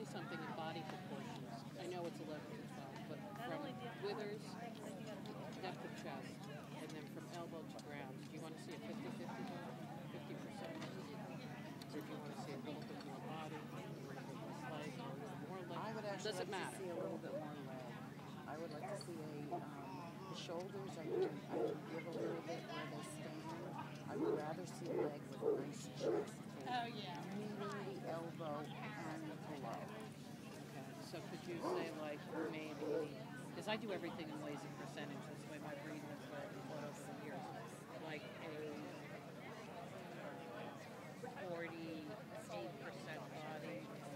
me something in body proportions. I know it's 11 to 12, but from withers, depth of chest, and then from elbow to ground, do you want to see a 50-50 body? 50%? Or do you want to see a little bit more body, a little bit less leg, or a little more leg? I would actually Does it like matter? to see a little bit more leg. I would like to see the shoulders. I can give a little bit where they stand. I would rather see leg with a nice chest. Oh, yeah. Meeting the elbow and below. Okay. So could you say like maybe, because I do everything in lazy percentage, that's the way my brain has thought over the years, like a 48% body,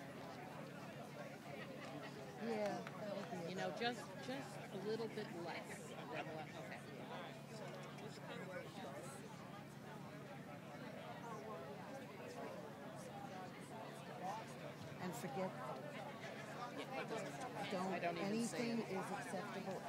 Yeah, that would be. you know, just a little bit less than what, okay. And forget, Yeah, that doesn't, I don't don't even say anything it. is acceptable